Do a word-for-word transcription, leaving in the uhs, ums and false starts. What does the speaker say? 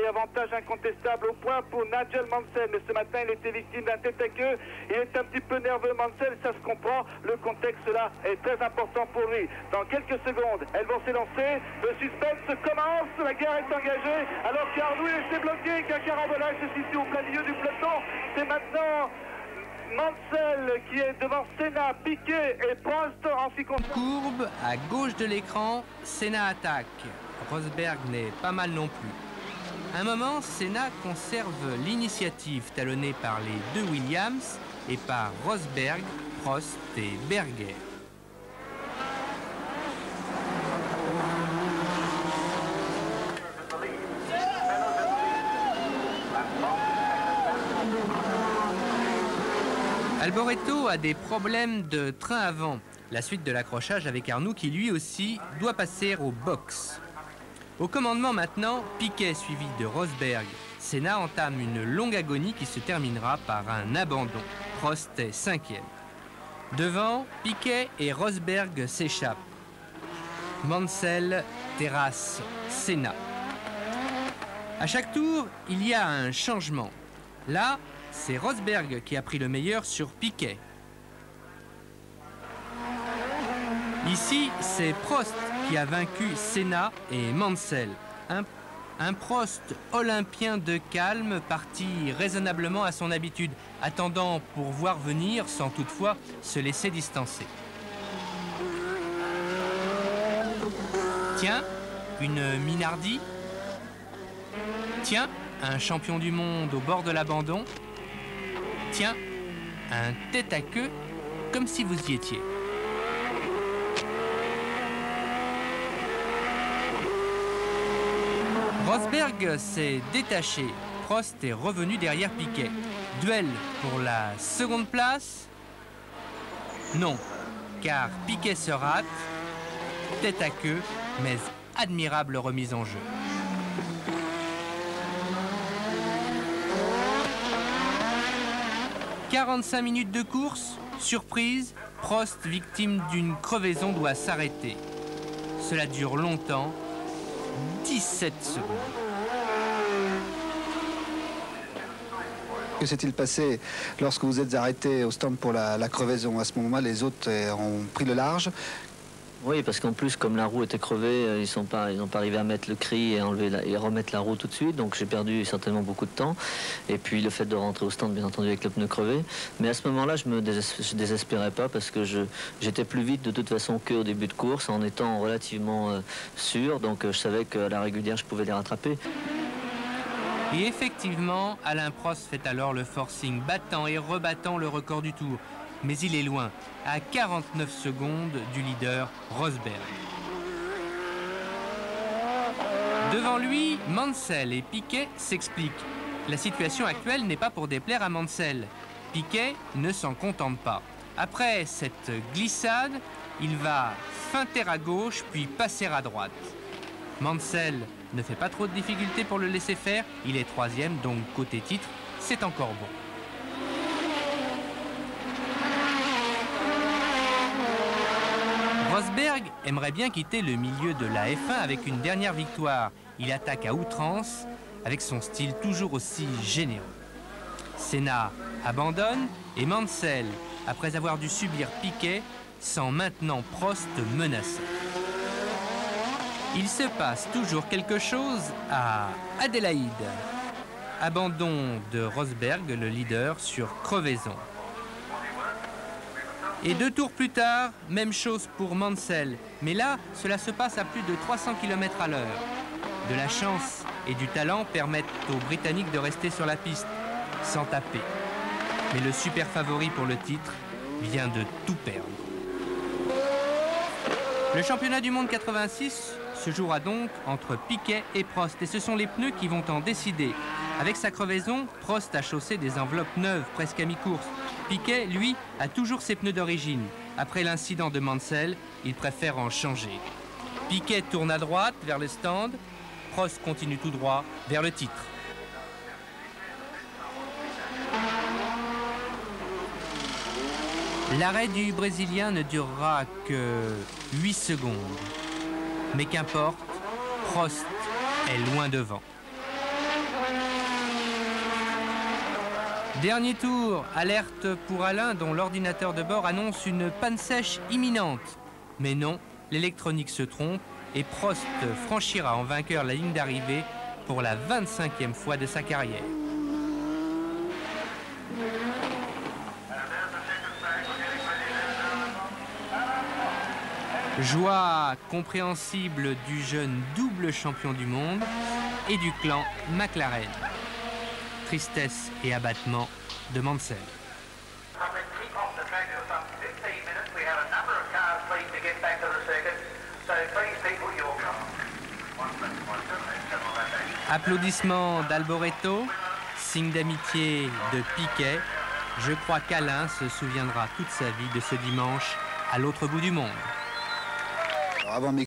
et avantage incontestable au point pour Nigel Mansell. Mais ce matin, il était victime d'un tête à queue. Il est un petit peu nerveux, Mansell, ça se comprend. Le contexte là est très important pour lui. Dans quelques secondes, elles vont s'élancer. Le suspense commence. La guerre est engagée. Alors qu'Arnoux est bloqué, qu'un carambolage se situe au plein milieu du peloton. C'est maintenant Mansell qui est devant Senna, Piquet et Prost en ce qui concerne. Courbe, à gauche de l'écran, Senna attaque. Rosberg n'est pas mal non plus. À un moment, Senna conserve l'initiative talonnée par les deux Williams et par Rosberg, Prost et Berger. Alboreto a des problèmes de train avant. La suite de l'accrochage avec Arnoux qui lui aussi doit passer au box. Au commandement maintenant, Piquet suivi de Rosberg. Senna entame une longue agonie qui se terminera par un abandon. Prost est cinquième. Devant, Piquet et Rosberg s'échappent. Mansell terrasse Senna. À chaque tour, il y a un changement. Là, c'est Rosberg qui a pris le meilleur sur Piquet. Ici, c'est Prost qui a vaincu Senna et Mansell. Un, un Prost olympien de calme, parti raisonnablement à son habitude, attendant pour voir venir sans toutefois se laisser distancer. Tiens, une Minardi. Tiens, un champion du monde au bord de l'abandon. Tiens, un tête à queue, comme si vous y étiez. Rosberg s'est détaché. Prost est revenu derrière Piquet. Duel pour la seconde place? Non, car Piquet se rate. Tête à queue, mais admirable remise en jeu. quarante-cinq minutes de course, surprise, Prost, victime d'une crevaison, doit s'arrêter. Cela dure longtemps, dix-sept secondes. Que s'est-il passé lorsque vous êtes arrêté au stand pour la, la crevaison? À ce moment-là, les autres ont pris le large. Oui, parce qu'en plus, comme la roue était crevée, ils sont pas, ils n'ont pas arrivé à mettre le cri et, enlever la, et remettre la roue tout de suite. Donc j'ai perdu certainement beaucoup de temps. Et puis le fait de rentrer au stand, bien entendu, avec le pneu crevé. Mais à ce moment-là, je me désespérais, je désespérais pas parce que je, j'étais plus vite de toute façon qu'au début de course, en étant relativement euh, sûr. Donc euh, je savais qu'à la régulière, je pouvais les rattraper. Et effectivement, Alain Prost fait alors le forcing, battant et rebattant le record du Tour. Mais il est loin, à quarante-neuf secondes du leader Rosberg. Devant lui, Mansell et Piquet s'expliquent. La situation actuelle n'est pas pour déplaire à Mansell. Piquet ne s'en contente pas. Après cette glissade, il va feinter à gauche puis passer à droite. Mansell ne fait pas trop de difficultés pour le laisser faire. Il est troisième, donc côté titre, c'est encore bon. Rosberg aimerait bien quitter le milieu de la F un avec une dernière victoire. Il attaque à outrance avec son style toujours aussi généreux. Senna abandonne et Mansell, après avoir dû subir Piquet, sent maintenant Prost menacé. Il se passe toujours quelque chose à Adélaïde. Abandon de Rosberg, le leader, sur crevaison. Et deux tours plus tard, même chose pour Mansell. Mais là, cela se passe à plus de trois cents kilomètres à l'heure. De la chance et du talent permettent aux Britanniques de rester sur la piste, sans taper. Mais le super favori pour le titre vient de tout perdre. Le championnat du monde quatre-vingt-six se jouera donc entre Piquet et Prost. Et ce sont les pneus qui vont en décider. Avec sa crevaison, Prost a chaussé des enveloppes neuves, presque à mi-course. Piquet, lui, a toujours ses pneus d'origine. Après l'incident de Mansell, il préfère en changer. Piquet tourne à droite vers le stand. Prost continue tout droit vers le titre. L'arrêt du Brésilien ne durera que huit secondes. Mais qu'importe, Prost est loin devant. Dernier tour, alerte pour Alain dont l'ordinateur de bord annonce une panne sèche imminente. Mais non, l'électronique se trompe et Prost franchira en vainqueur la ligne d'arrivée pour la vingt-cinquième fois de sa carrière. Joie compréhensible du jeune double champion du monde et du clan McLaren. Tristesse et abattement de Mansell. Applaudissements d'Alboreto, signe d'amitié de Piquet. Je crois qu'Alain se souviendra toute sa vie de ce dimanche à l'autre bout du monde. Avant mes